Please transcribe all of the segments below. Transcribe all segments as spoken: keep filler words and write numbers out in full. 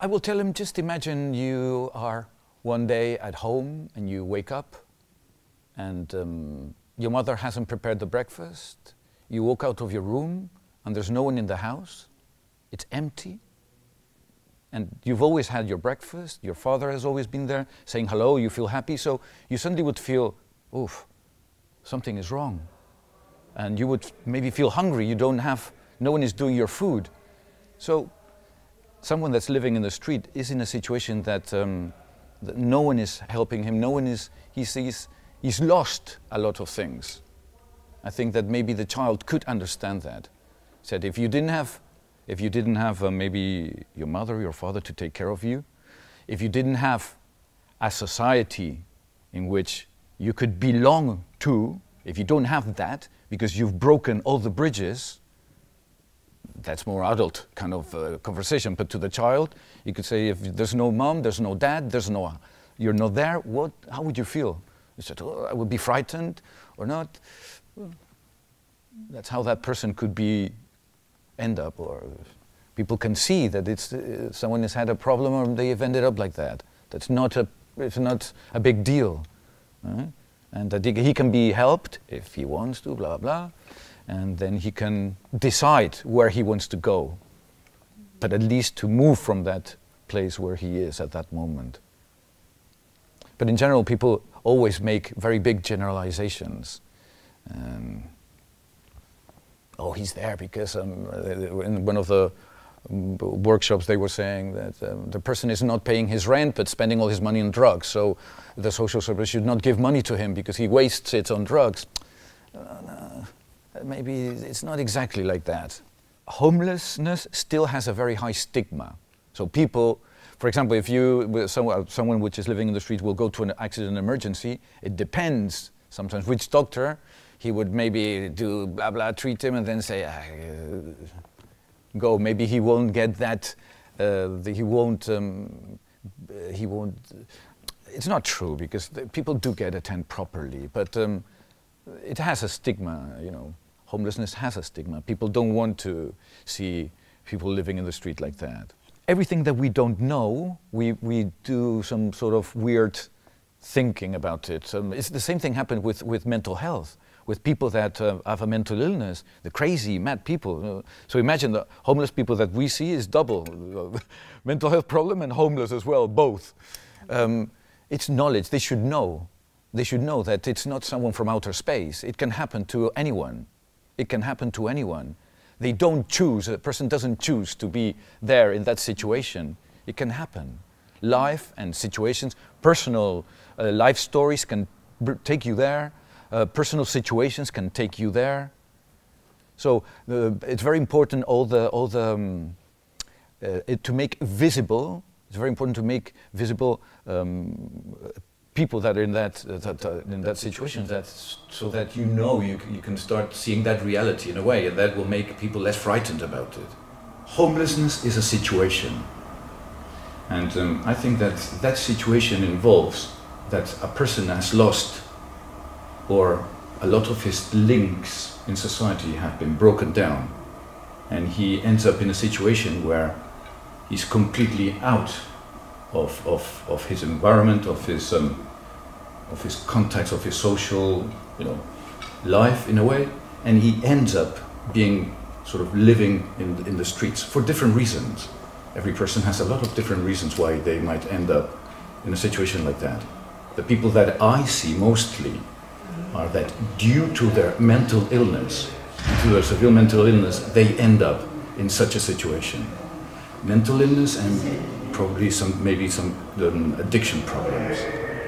I will tell him, just imagine you are one day at home and you wake up and um, your mother hasn't prepared the breakfast. You walk out of your room and there's no one in the house. It's empty. And you've always had your breakfast. Your father has always been there saying hello. You feel happy. So you suddenly would feel, oof, something is wrong. And you would maybe feel hungry. You don't have, no one is doing your food. So someone that's living in the street is in a situation that, um, that no one is helping him. No one is, he sees, he's lost a lot of things. I think that maybe the child could understand that. Said if you didn't have, if you didn't have uh, maybe your mother, your father to take care of you, if you didn't have a society in which you could belong to, if you don't have that, because you've broken all the bridges, that's more adult kind of uh, conversation. But to the child, you could say, if there's no mom, there's no dad, there's no, you're not there, what, how would you feel? You said, oh, I would be frightened or not. Well, that's how that person could be, end up, or people can see that it's, uh, someone has had a problem or they've ended up like that. That's not a, it's not a big deal. Right? And that he can be helped if he wants to, blah, blah. And then he can decide where he wants to go, but at least to move from that place where he is at that moment. But in general, people always make very big generalizations. Um, oh, he's there because um, in one of the um, workshops they were saying that um, the person is not paying his rent but spending all his money on drugs, so the social service should not give money to him because he wastes it on drugs. Uh, no. Maybe it's not exactly like that. Homelessness still has a very high stigma. So people, for example, if you, someone, someone which is living in the street will go to an accident emergency, it depends sometimes which doctor. He would maybe do blah blah, treat him and then say, ah, uh, go. Maybe he won't get that, uh, the, he won't, um, he won't, it's not true because the, people do get attended properly, but um, it has a stigma, you know. Homelessness has a stigma. People don't want to see people living in the street like that. Everything that we don't know, we, we do some sort of weird thinking about it. Um, it's the same thing happened with, with mental health, with people that uh, have a mental illness, the crazy, mad people. Uh, so imagine the homeless people that we see is double. Uh, mental health problem and homeless as well, both. Um, it's knowledge, they should know. They should know that it's not someone from outer space. It can happen to anyone. It can happen to anyone. They don't choose, a person doesn't choose to be there in that situation. It can happen. Life and situations, personal uh, life stories can take you there. Uh, personal situations can take you there. So uh, it's very important all the, all the, um, uh, it, to make visible, it's very important to make visible um, people that are in that, uh, that uh, in that situation, that, so that you know you, you can start seeing that reality in a way, and that will make people less frightened about it. Homelessness is a situation, and um, I think that that situation involves that a person has lost, or a lot of his links in society have been broken down, and he ends up in a situation where he's completely out Of, of, of his environment, of his, um, of his contacts, of his social, you know, life in a way, and he ends up being sort of living in, in the streets for different reasons. Every person has a lot of different reasons why they might end up in a situation like that. The people that I see mostly are that due to their mental illness, to their severe mental illness, they end up in such a situation. Mental illness and probably some, maybe some um, addiction problems.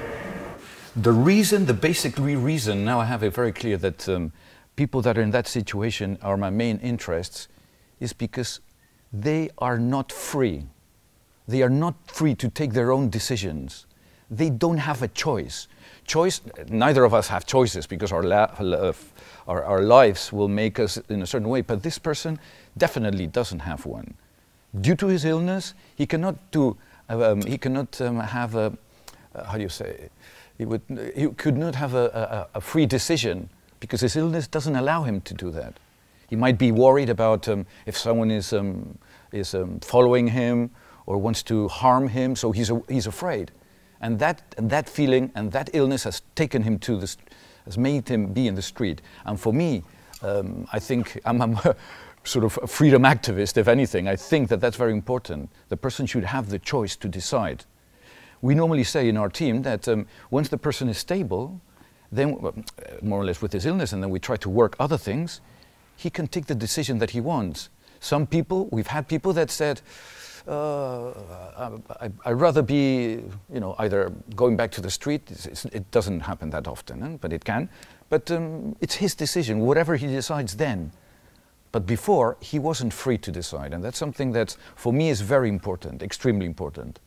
The reason, the basic reason, now I have it very clear that um, people that are in that situation are my main interests, is because they are not free. They are not free to take their own decisions. They don't have a choice. Choice, neither of us have choices because our, la our, our lives will make us in a certain way, but this person definitely doesn't have one. Due to his illness, he cannot do, um, he cannot um, have a, uh, how do you say, he, would, he could not have a, a, a free decision because his illness doesn't allow him to do that. He might be worried about um, if someone is, um, is um, following him, or wants to harm him, so he's, a, he's afraid. And that, and that feeling and that illness has taken him to the, has made him be in the street. And for me, um, I think I'm, I'm a sort of a freedom activist, if anything. I think that that's very important. The person should have the choice to decide. We normally say in our team that um, once the person is stable, then uh, more or less with his illness, and then we try to work other things, he can take the decision that he wants. Some people, we've had people that said, uh, I, I'd rather be, you know, either going back to the street. It's, it's, it doesn't happen that often, eh? But it can. But um, it's his decision, whatever he decides then. But before, he wasn't free to decide, and that's something that, for me, is very important, extremely important.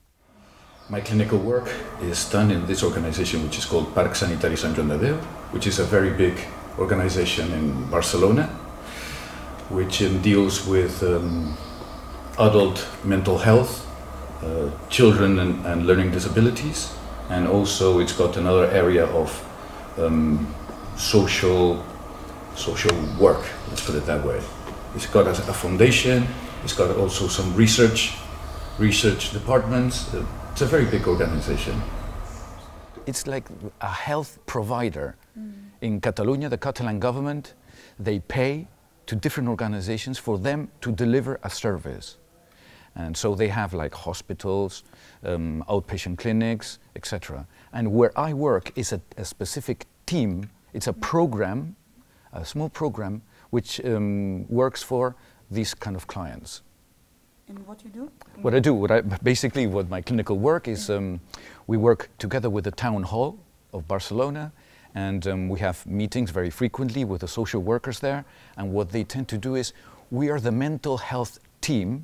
My clinical work is done in this organization, which is called Parc Sanitari Sant Joan de Déu, which is a very big organization in Barcelona, which um, deals with um, adult mental health, uh, children and, and learning disabilities, and also it's got another area of um, social, social work, let's put it that way. It's got a, a foundation, it's got also some research, research departments. Uh, it's a very big organization. It's like a health provider. Mm. In Catalonia, the Catalan government, they pay to different organizations for them to deliver a service. And so they have like hospitals, um, outpatient clinics, et cetera. And where I work is a, a specific team. It's a program, a small program, which um, works for these kind of clients. And what you do? What I do, what I, basically what my clinical work is, um, we work together with the town hall of Barcelona, and um, we have meetings very frequently with the social workers there, and what they tend to do is, we are the mental health team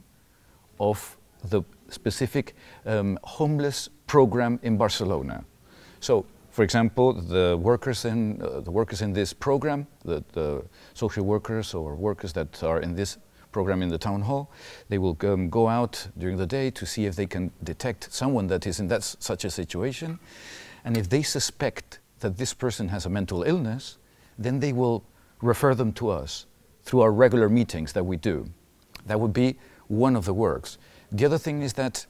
of the specific um, homeless program in Barcelona. So, for example, the workers in, uh, the workers in this program, the, the social workers or workers that are in this program in the town hall, they will um, go out during the day to see if they can detect someone that is in that such a situation. And if they suspect that this person has a mental illness, then they will refer them to us through our regular meetings that we do. That would be one of the works. The other thing is that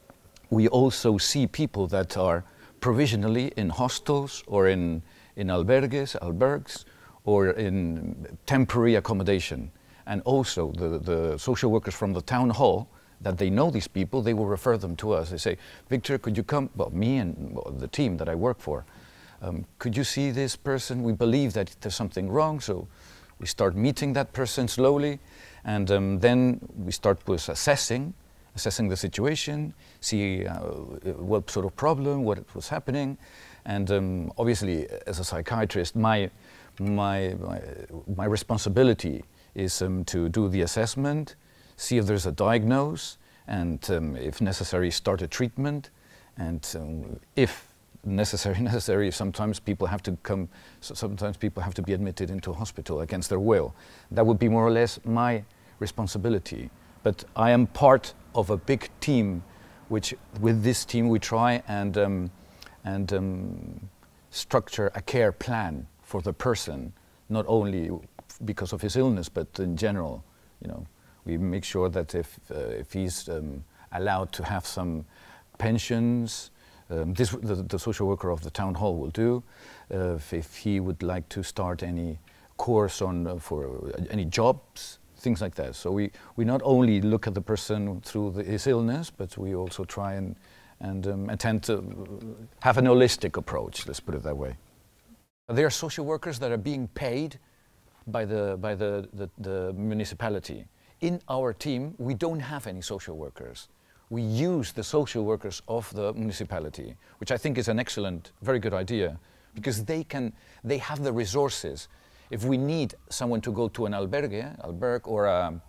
we also see people that are provisionally in hostels or in, in albergues, albergues, or in temporary accommodation. And also the, the social workers from the town hall, that they know these people, they will refer them to us. They say, Victor, could you come, well, me and well, the team that I work for, um, could you see this person? We believe that there's something wrong, so we start meeting that person slowly, and um, then we start with assessing, assessing the situation, see uh, what sort of problem, what was happening, and um, obviously, as a psychiatrist, my, my, my, my responsibility is um, to do the assessment, see if there's a diagnosis, and um, if necessary, start a treatment, and um, if necessary, necessary, sometimes people have to come, so sometimes people have to be admitted into a hospital against their will. That would be more or less my responsibility. But I am part of a big team, which with this team we try and, um, and um, structure a care plan for the person, not only because of his illness, but in general, you know, we make sure that if, uh, if he's um, allowed to have some pensions, um, this the, the social worker of the town hall will do. Uh, if, if he would like to start any course on uh, for uh, any jobs, things like that. So we, we not only look at the person through the, his illness, but we also try and, and um, attempt to have an holistic approach, let's put it that way. There are social workers that are being paid by the, by the, the, the municipality. In our team, we don't have any social workers. We use the social workers of the municipality, which I think is an excellent, very good idea, because they can, they have the resources. If we need someone to go to an albergue, albergue or, a,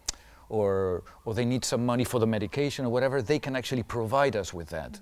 or, or they need some money for the medication or whatever, they can actually provide us with that.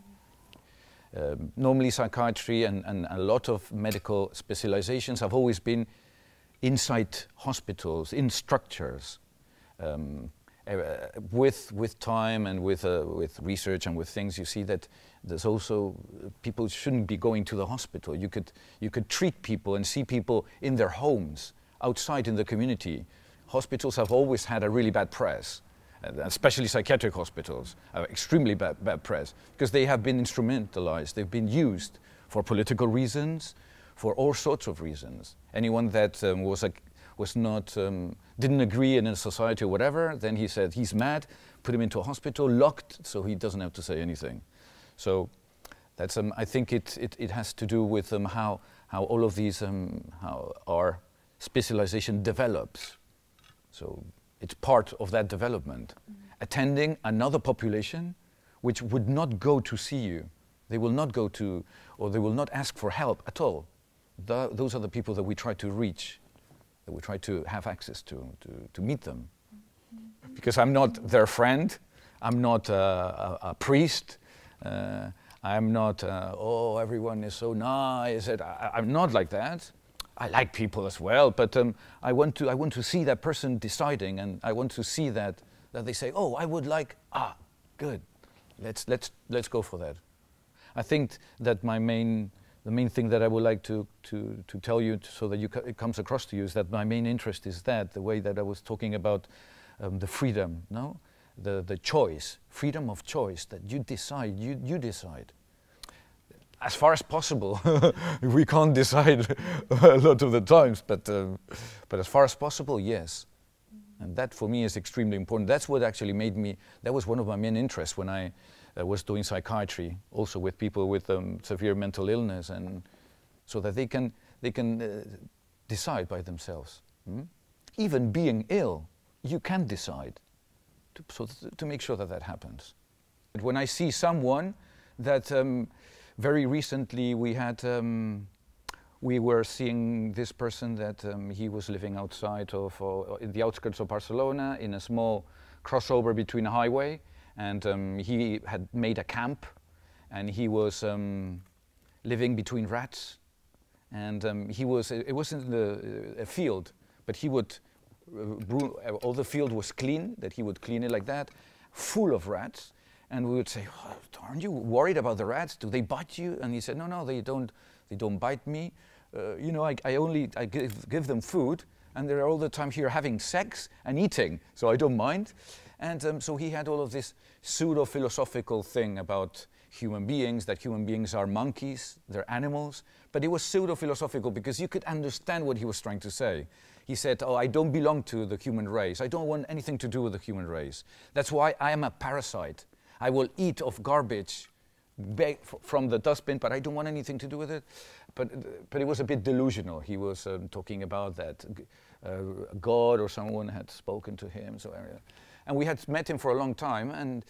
Um, normally psychiatry and, and a lot of medical specializations have always been inside hospitals, in structures. Um, uh, with, with time and with, uh, with research and with things, you see that there's also, uh, people shouldn't be going to the hospital. You could, you could treat people and see people in their homes, outside in the community. Hospitals have always had a really bad press, uh, especially psychiatric hospitals, are extremely bad, bad press, because they have been instrumentalized, they've been used for political reasons, for all sorts of reasons. Anyone that um, was, a, was not, um, didn't agree in a society or whatever, then he said he's mad, put him into a hospital, locked, so he doesn't have to say anything. So that's, um, I think it, it, it has to do with um, how, how all of these, um, how our specialization develops. So it's part of that development. Mm-hmm. Attending another population which would not go to see you. They will not go to, or they will not ask for help at all. The, those are the people that we try to reach, that we try to have access to, to, to meet them. Mm-hmm. Because I'm not their friend, I'm not a, a, a priest, uh, I'm not, uh, oh, everyone is so nice. I, I'm not like that. I like people as well, but um, I want to I want to see that person deciding, and I want to see that that they say, oh, I would like, ah, good, let's let's let's go for that. I think that my main the main thing that I would like to to to tell you, so that you it comes across to you, is that my main interest is that the way that I was talking about um, the freedom, no, the the choice, freedom of choice, that you decide, you you decide. As far as possible, we can't decide a lot of the times, but um, but as far as possible, yes. Mm-hmm. And that for me is extremely important. That's what actually made me, that was one of my main interests when I uh, was doing psychiatry, also with people with um, severe mental illness, and so that they can, they can uh, decide by themselves. Hmm? Even being ill, you can decide to, so th to make sure that that happens. But when I see someone that, um, very recently we had, um, we were seeing this person that um, he was living outside of, uh, in the outskirts of Barcelona, in a small crossover between a highway, and um, he had made a camp, and he was um, living between rats, and um, he was, it wasn't a, a field, but he would, uh, all the field was clean, that he would clean it like that, full of rats. And we would say, oh, aren't you worried about the rats? Do they bite you? And he said, no, no, they don't, they don't bite me. Uh, you know, I, I only I give, give them food, and they're all the time here having sex and eating, so I don't mind. And um, so he had all of this pseudo-philosophical thing about human beings, that human beings are monkeys, they're animals. But it was pseudo-philosophical because you could understand what he was trying to say. He said, oh, I don't belong to the human race. I don't want anything to do with the human race. That's why I am a parasite. I will eat of garbage from the dustbin, but I don't want anything to do with it. But, but it was a bit delusional. He was um, talking about that uh, God or someone had spoken to him. So, uh, and we had met him for a long time, and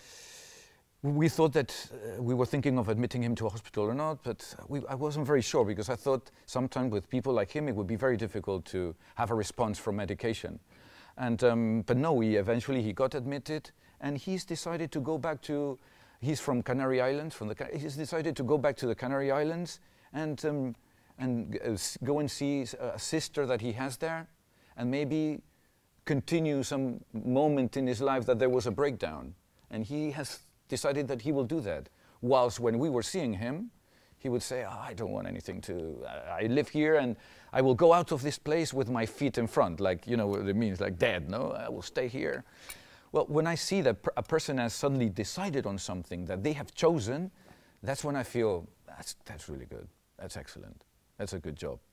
we thought that uh, we were thinking of admitting him to a hospital or not, but we, I wasn't very sure, because I thought sometimes with people like him it would be very difficult to have a response from medication. And, um, but no, he eventually he got admitted, and he's decided to go back to, he's from Canary Islands, from the, he's decided to go back to the Canary Islands and, um, and uh, go and see a sister that he has there, and maybe continue some moment in his life that there was a breakdown. And he has decided that he will do that. Whilst when we were seeing him, he would say, oh, I don't want anything to, uh, I live here and I will go out of this place with my feet in front, like, you know what it means, like dead, no? I will stay here. Well, when I see that a person has suddenly decided on something that they have chosen, that's when I feel, that's, that's really good, that's excellent, that's a good job.